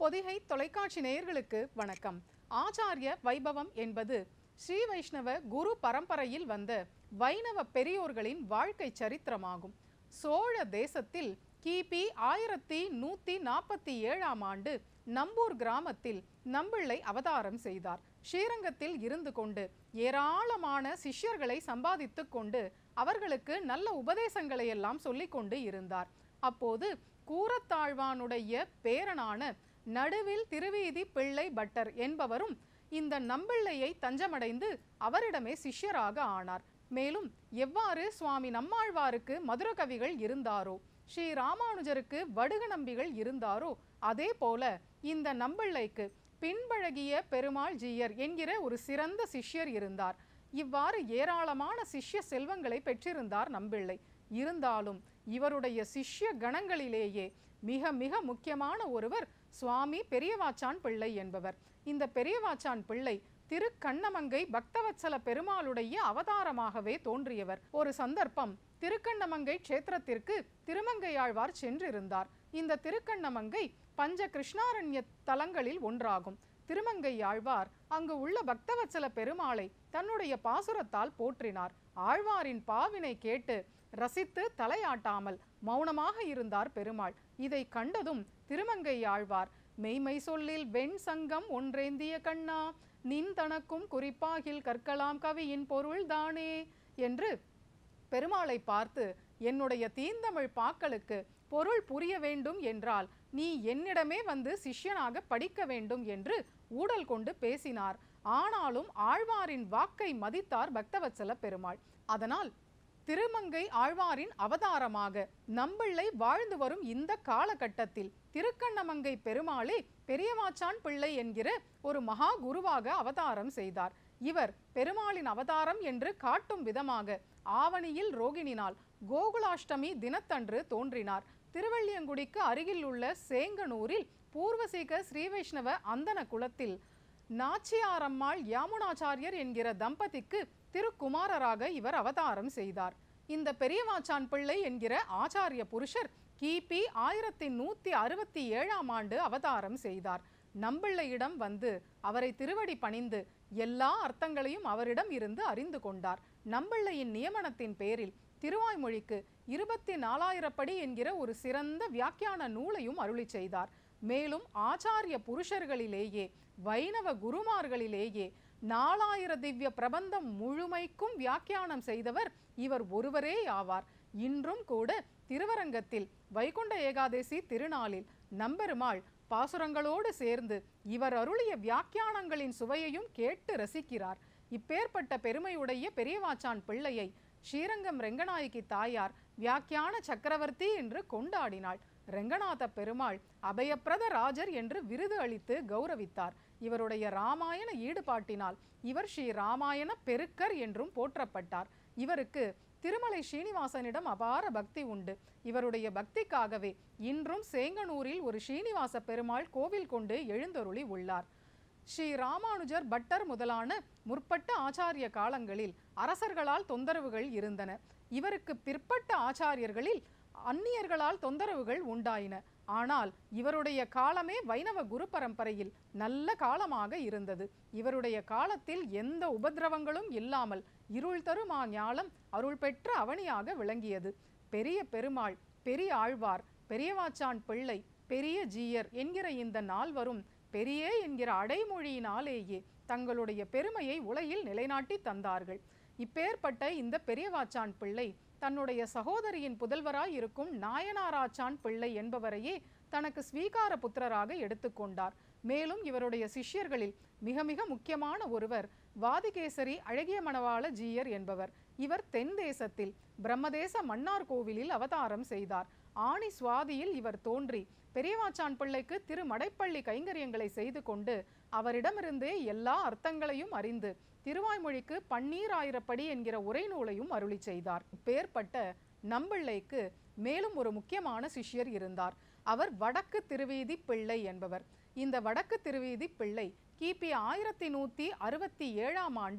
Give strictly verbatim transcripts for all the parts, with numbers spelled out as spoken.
பொதிகை தொலைக்காட்சி நேயர்களுக்கு வணக்கம். ஆச்சாரிய வைபவம் என்பது ஸ்ரீ வைஷ்ணவ குரு பரம்பரையில் வந்த வைணவ பெரியோர்களின் வாழ்க்கை சரித்திரமாகும். சோழ தேசத்தில் கிபி ஆயிரத்தி நூத்தி நாற்பத்தி ஏழாம் ஆண்டு நம்பூர் கிராமத்தில் நம்பிள்ளை அவதாரம் செய்தார். ஸ்ரீரங்கத்தில் இருந்து கொண்டு ஏராளமான சிஷ்யர்களை சம்பாதித்து கொண்டு அவர்களுக்கு நல்ல உபதேசங்களை எல்லாம் சொல்லிக் கொண்டு இருந்தார். அப்போது கூரத்தாழ்வானுடைய பேரனான நடுவில் திருவீதி பிள்ளை பட்டர் என்பவரும் இந்த நம்பிள்ளையை தஞ்சமடைந்து அவரிடமே சிஷ்யராக ஆனார். மேலும் எவ்வாறு சுவாமி நம்மாழ்வாருக்கு மதுர கவிகள் இருந்தாரோ, ஸ்ரீ ராமானுஜருக்கு வடுக நம்பிகள் இருந்தாரோ, அதே போல இந்த நம்பிள்ளைக்கு பின்பழகிய பெருமாள் ஜீயர் என்கிற ஒரு சிறந்த சிஷ்யர் இருந்தார். இவ்வாறு ஏராளமான சிஷ்ய செல்வங்களை பெற்றிருந்தார் நம்பிள்ளை. இருந்தாலும் இவருடைய சிஷ்ய கணங்களிலேயே மிக மிக முக்கியமான ஒருவர் சுவாமி பெரியவாச்சான் பிள்ளை என்பவர். இந்த பெரியவாச்சான் பிள்ளை திருக்கண்ணமங்கை பக்தவத்சல பெருமாளுடைய அவதாரமாகவே தோன்றியவர். ஒரு சந்தர்ப்பம் திருக்கண்ணமங்கை க்ஷேத்திரத்திற்கு திருமங்கையாழ்வார் சென்றிருந்தார். இந்த திருக்கண்ணமங்கை பஞ்ச கிருஷ்ணாரண்ய தலங்களில் ஒன்றாகும். திருமங்கையாழ்வார் அங்கு உள்ள பக்தவத்சல பெருமாளை தன்னுடைய பாசுரத்தால் போற்றினார். ஆழ்வாரின் பாவினை கேட்டு ரசித்து தலையாட்டாமல் மௌனமாக இருந்தார் பெருமாள். இதை கண்டதும் திருமங்கையாழ்வார் மெய்மை சொல்லில் வெண் சங்கம் ஒன்றேந்திய கண்ணா நின் தனக்கும் குறிப்பாகில் கற்கலாம் கவியின் பொருள் தானே என்று பெருமாளை பார்த்து, என்னுடைய தீந்தமிழ் பாக்களுக்கு பொருள் புரிய வேண்டும் என்றால் நீ என்னிடமே வந்து சிஷ்யனாக படிக்க வேண்டும் என்று ஊடல் கொண்டு பேசினார். ஆனாலும் ஆழ்வாரின் வாக்கை மதித்தார் பக்தவத்சல பெருமாள். அதனால் திருமங்கை ஆழ்வாரின் அவதாரமாக நம்பிள்ளை வாழ்ந்து வரும் இந்த காலகட்டத்தில் திருக்கண்ணமங்கை பெருமாளே பெரியவாச்சான் பிள்ளை என்கிற ஒரு மகா குருவாக அவதாரம் செய்தார். இவர் பெருமாளின் அவதாரம் என்று காட்டும் விதமாக ஆவணியில் ரோகிணி நாள் கோகுலாஷ்டமி தினத்தன்று தோன்றினார். திருவள்ளியங்குடிக்கு அருகில் உள்ள சேங்கனூரில் பூர்வசீக ஸ்ரீ வைஷ்ணவ அந்தன குலத்தில் நாச்சியாரம்மாள் யாமுனாச்சாரியர் என்கிற தம்பதிக்கு திருக்குமாரராக இவர் அவதாரம் செய்தார். இந்த பெரியவாச்சான் பிள்ளை என்கிற ஆச்சாரிய புருஷர் கிபி ஆயிரத்தி நூத்தி அறுபத்தி ஏழாம் ஆண்டு அவதாரம் செய்தார். நம்பிள்ளையிடம் வந்து அவரை திருவடி பணிந்து எல்லா அர்த்தங்களையும் அவரிடம் இருந்து அறிந்து கொண்டார். நம்பிள்ளையின் நியமனத்தின் பேரில் திருவாய்மொழிக்கு இருபத்தி நாலாயிரப்படி என்கிற ஒரு சிறந்த வியாக்கியான நூலையும் அருளி செய்தார். மேலும் ஆச்சாரிய புருஷர்களிலேயே வைணவ குருமார்களிலேயே நாலாயிர திவ்ய பிரபந்தம் முழுமைக்கும் வியாக்கியானம் செய்தவர் இவர் ஒருவரே ஆவார். இன்றும் கூட திருவரங்கத்தில் வைகுண்ட ஏகாதசி திருநாளில் நம்பெருமாள் பாசுரங்களோடு சேர்ந்து இவர் அருளிய வியாக்கியானங்களின் சுவையையும் கேட்டு ரசிக்கிறார். இப்பேற்பட்ட பெருமையுடைய பெரியவாச்சான் பிள்ளையை ஸ்ரீரங்கம் ரெங்கநாயகி தாயார் வியாக்கியான சக்கரவர்த்தி என்று கொண்டாடினாள். ரெங்கநாத பெருமாள் அபயப்பிரத ராஜர் என்று விருது அளித்து கௌரவித்தார். இவருடைய ராமாயண ஈடுபாட்டினால் இவர் ஸ்ரீ ராமாயண பெருக்கர் என்றும் போற்றப்பட்டார். இவருக்கு திருமலை ஸ்ரீனிவாசனிடம் அபார பக்தி உண்டு. இவருடைய பக்திக்காகவே இன்றும் சேங்கனூரில் ஒரு ஸ்ரீனிவாச பெருமாள் கோவில் கொண்டு எழுந்தருளி உள்ளார். ஸ்ரீ ராமானுஜர் பட்டர் முதலான முற்பட்ட ஆச்சாரிய காலங்களில் அரசர்களால் தொந்தரவுகள் இருந்தன. இவருக்கு பிற்பட்ட ஆச்சாரியர்களில் அந்நியர்களால் தொந்தரவுகள் உண்டாயின. ஆனால் இவருடைய காலமே வைணவ குரு பரம்பரையில் நல்ல காலமாக இருந்தது. இவருடைய காலத்தில் எந்த உபதிரவங்களும் இல்லாமல் இருள் தருமா ஞாலம் அருள் பெற்ற அவனியாக விளங்கியது. பெரிய பெருமாள், பெரிய ஆழ்வார், பெரியவாச்சான் பிள்ளை, பெரிய ஜீயர் என்கிற இந்த நால்வரும் பெரிய என்கிற அடைமொழியினாலேயே தங்களுடைய பெருமையை உலகில் நிலைநாட்டி தந்தார்கள். இப்பேற்பட்ட இந்த பெரியவாச்சான் பிள்ளை தன்னுடைய சகோதரியின் புதல்வராய் இருக்கும் நாயனாராச்சான் பிள்ளை என்பவரையே தனக்கு ஸ்வீகார புத்திரராக எடுத்துக்கொண்டார். மேலும் இவருடைய சிஷ்யர்களில் மிக மிக முக்கியமான ஒருவர் வாதிகேசரி அழகிய மணவாள ஜீயர் என்பவர். இவர் தென் தேசத்தில் பிரம்மதேச மன்னார் கோவிலில் அவதாரம் செய்தார். ஆணி சுவாதியில் இவர் தோன்றி பெரியவாச்சான் பிள்ளைக்கு திரு மடைப்பள்ளி கைங்கரியங்களை செய்து கொண்டு அவரிடமிருந்தே எல்லா அர்த்தங்களையும் அறிந்து திருவாய்மொழிக்கு பன்னீர் ஆயிரப்படி என்கிற உரை நூலையும் அருளி செய்தார். பேர்பட்ட நம்பிள்ளைக்கு மேலும் ஒரு முக்கியமான சிஷ்யர் இருந்தார். அவர் வடக்கு திருவீதி பிள்ளை என்பவர். இந்த வடக்கு திருவீதி பிள்ளை கிபி ஆயிரத்தி நூத்தி அறுபத்தி ஏழாம் ஆண்டு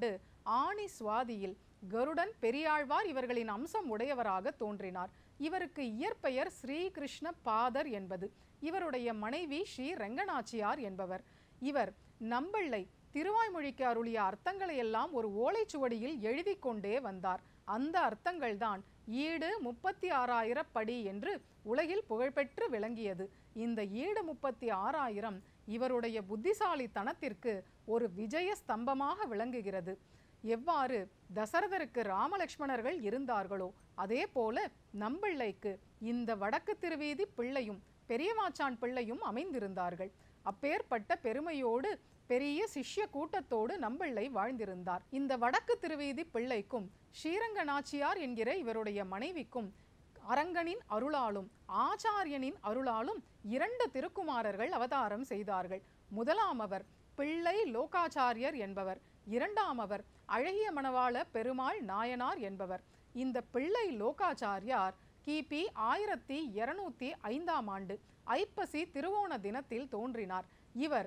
ஆணி சுவாதியில் கருடன் பெரியாழ்வார் இவர்களின் அம்சம் உடையவராக தோன்றினார். இவருக்கு இயற்பெயர் ஸ்ரீகிருஷ்ண பாதர் என்பது. இவருடைய மனைவி ஸ்ரீ ரெங்கநாச்சியார் என்பவர். இவர் நம்பிள்ளை திருவாய்மொழிக்கு அருளிய அர்த்தங்களை எல்லாம் ஒரு ஓலைச்சுவடியில் எழுதி கொண்டே வந்தார். அந்த அர்த்தங்கள் தான் ஈடு முப்பத்தி ஆறாயிரம் படி என்று உலகில் புகழ்பெற்று விளங்கியது. இந்த ஈடு முப்பத்தி ஆறாயிரம் இவருடைய புத்திசாலித்தனத்திற்கு ஒரு விஜய ஸ்தம்பமாக விளங்குகிறது. எவ்வாறு தசரதருக்கு ராமலக்ஷ்மணர்கள் இருந்தார்களோ அதே போல நம்பிள்ளைக்கு இந்த வடக்கு திருவீதி பிள்ளையும் பெரியவாச்சான் பிள்ளையும் அமைந்திருந்தார்கள். அப்பேற்பட்ட பெருமையோடு பெரிய சிஷ்ய கூட்டத்தோடு நம்பிள்ளை வாழ்ந்திருந்தார். இந்த வடக்கு திருவீதி பிள்ளைக்கும் ஸ்ரீரங்க நாச்சியார் என்கிற இவருடைய மனைவிக்கும் அரங்கனின் அருளாலும் ஆச்சாரியனின் அருளாலும் இரண்டு திருக்குமாரர்கள் அவதாரம் செய்தார்கள். முதலாமவர் பிள்ளை லோகாச்சாரியர் என்பவர், இரண்டாமவர் அழகிய மணவாள பெருமாள் நாயனார் என்பவர். இந்த பிள்ளை லோகாச்சாரியார் கிபி ஆயிரத்தி இருநூத்தி ஐந்தாம் ஆண்டு ஐப்பசி திருவோண தினத்தில் தோன்றினார். இவர்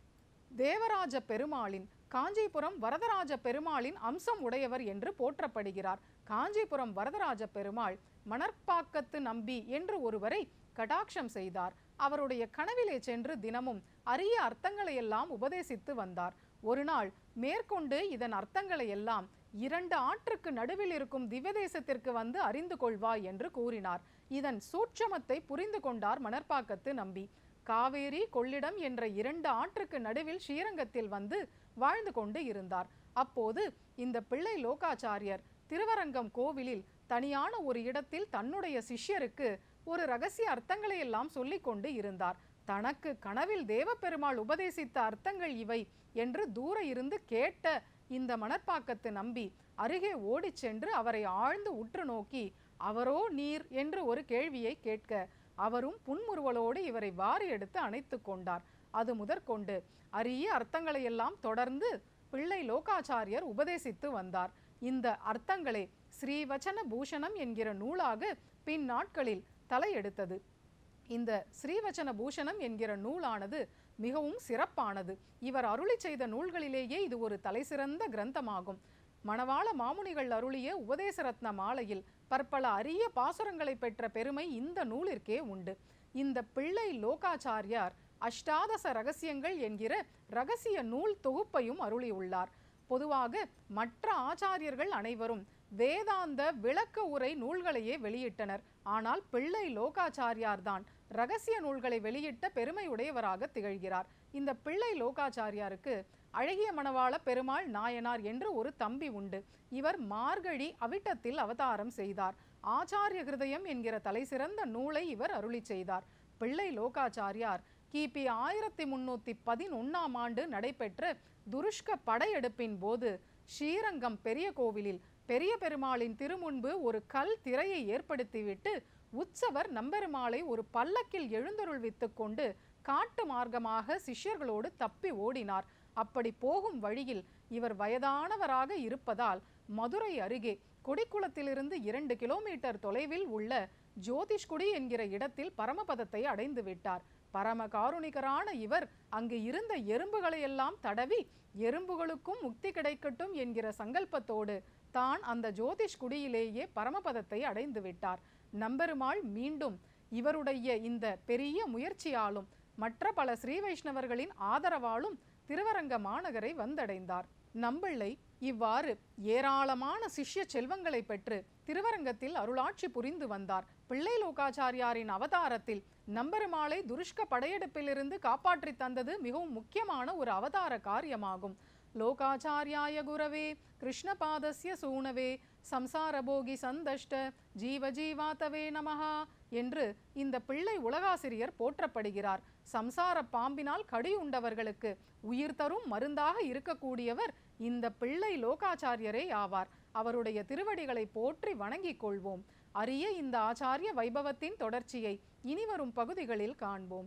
தேவராஜ பெருமாளின் காஞ்சிபுரம் வரதராஜ பெருமாளின் அம்சம் உடையவர் என்று போற்றப்படுகிறார். காஞ்சிபுரம் வரதராஜ பெருமாள் மணற்பாக்கத்து நம்பி என்று ஒருவரை கடாட்சம் செய்தார். அவருடைய கனவிலே சென்று தினமும் அரிய அர்த்தங்களை எல்லாம் உபதேசித்து வந்தார். ஒரு நாள் மேற்கொண்டு இதன் அர்த்தங்களை எல்லாம் இரண்டு ஆற்றுக்கு நடுவில் இருக்கும் திவ்யதேசத்திற்கு வந்து அறிந்து கொள்வாய் என்று கூறினார். இதன் சூட்சமத்தை புரிந்து கொண்டார் மணற்பாக்கத்து நம்பி. காவேரி கொள்ளிடம் என்ற இரண்டு ஆற்றுக்கு நடுவில் ஸ்ரீரங்கத்தில் வந்து வாழ்ந்து கொண்டு இருந்தார். அப்போது இந்த பிள்ளை லோகாச்சாரியர் திருவரங்கம் கோவிலில் தனியான ஒரு இடத்தில் தன்னுடைய சிஷ்யருக்கு ஒரு ரகசிய அர்த்தங்களை எல்லாம் சொல்லிக் கொண்டு இருந்தார். தனக்கு கனவில் தேவப்பெருமாள் உபதேசித்த அர்த்தங்கள் இவை என்று தூர இருந்து கேட்ட இந்த மணற்பாக்கத்து நம்பி அருகே ஓடிச் சென்று அவரை ஆழ்ந்து உற்று நோக்கி அவரோ நீர் என்று ஒரு கேள்வியை கேட்க அவரும் புன்முறுவலோடு இவரை வாரி எடுத்து அணைத்து கொண்டார். அது முதற்கொண்டு அரிய அர்த்தங்களை எல்லாம் தொடர்ந்து பிள்ளை லோகாச்சாரியர் உபதேசித்து வந்தார். இந்த அர்த்தங்களே ஸ்ரீவச்சன பூஷணம் என்கிற நூலாக பின் நாட்களில் தலையெடுத்தது. இந்த ஸ்ரீவச்சன பூஷணம் என்கிற நூலானது மிகவும் சிறப்பானது. இவர் அருளி செய்த நூல்களிலேயே இது ஒரு தலைசிறந்த கிரந்தமாகும். மணவாள மாமுனிகள் அருளிய உபதேச ரத்ன மாலையில் பற்பல அரிய பாசுரங்களை பெற்ற பெருமை இந்த நூலிற்கே உண்டு. இந்த பிள்ளை லோகாச்சாரியார் அஷ்டாதச ரகசியங்கள் என்கிற ரகசிய நூல் தொகுப்பையும் அருளியுள்ளார். பொதுவாக மற்ற ஆச்சாரியர்கள் அனைவரும் வேதாந்த விளக்க உரை நூல்களையே வெளியிட்டனர். ஆனால் பிள்ளை லோகாச்சாரியார் தான் ரகசிய நூல்களை வெளியிட்ட பெருமையுடையவராக திகழ்கிறார். இந்த பிள்ளை லோகாச்சாரியாருக்கு அழகிய மணவாள பெருமாள் நாயனார் என்று ஒரு தம்பி உண்டு. இவர் மார்கழி அவிட்டத்தில் அவதாரம் செய்தார். ஆச்சாரிய ஹிருதயம் என்கிற தலைசிறந்த நூலை இவர் அருளி செய்தார். பிள்ளை லோகாச்சாரியார் கிபி ஆயிரத்தி முன்னூத்தி பதினொன்னாம் ஆண்டு நடைபெற்ற துருஷ்க படையெடுப்பின் போது ஸ்ரீரங்கம் பெரிய கோவிலில் பெரிய பெருமாளின் திருமுன்பு ஒரு கல் திரையை ஏற்படுத்திவிட்டு உற்சவர் நம்பெருமாளை ஒரு பல்லக்கில் எழுந்தருள்வித்து கொண்டு காட்டு மார்க்கமாக சிஷ்யர்களோடு தப்பி ஓடினார். அப்படி போகும் வழியில் இவர் வயதானவராக இருப்பதால் மதுரை அருகே கொடிக்குளத்திலிருந்து இரண்டு கிலோமீட்டர் தொலைவில் உள்ள ஜோதிஷ்குடி என்கிற இடத்தில் பரமபதத்தை அடைந்து விட்டார். பரம காருணிகரான இவர் அங்கு இருந்த எறும்புகளை எல்லாம் தடவி எறும்புகளுக்கும் முக்தி கிடைக்கட்டும் என்கிற சங்கல்பத்தோடு தான் அந்த ஜோதிஷ்குடியிலேயே பரமபதத்தை அடைந்து விட்டார். நம்பெருமாள் மீண்டும் இவருடைய இந்த பெரிய முயற்சியாலும் மற்ற பல ஸ்ரீ வைஷ்ணவர்களின் ஆதரவாலும் திருவரங்க மாநகரை வந்தடைந்தார். நம்பிள்ளை இவ்வாறு ஏராளமான சிஷ்ய செல்வங்களை பெற்று திருவரங்கத்தில் அருளாட்சி புரிந்து வந்தார். பிள்ளை லோகாச்சாரியாரின் அவதாரத்தில் நம்பெருமாளை துருஷ்க படையெடுப்பிலிருந்து காப்பாற்றி தந்தது மிகவும் முக்கியமான ஒரு அவதார காரியமாகும். லோகாச்சாரியாய குரவே கிருஷ்ணபாதஸ்ய சூனவே சம்சாரபோகி சந்தஷ்ட ஜீவஜீவாதவே நமஹா என்று இந்த பிள்ளை உலகாசிரியர் போற்றப்படுகிறார். சம்சார பாம்பினால் கடியுண்டவர்களுக்கு உயிர் தரும் மருந்தாக இருக்கக்கூடியவர் இந்த பிள்ளை லோகாச்சாரியரே ஆவார். அவருடைய திருவடிகளை போற்றி வணங்கிக் கொள்வோம். அரிய இந்த ஆச்சாரிய வைபவத்தின் தொடர்ச்சியை இனிவரும் பகுதிகளில் காண்போம்.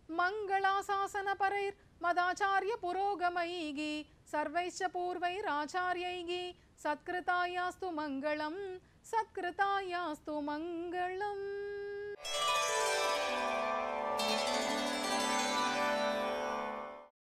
மங்களாசாசன பரைர் மதாச்சாரிய புரோகமைகி சர்வைச்ச பூர்வைர் ஆச்சாரியைகி சத்கிருதாயாஸ்து மங்களம் சத்கிருதாயாஸ்து மங்களம்.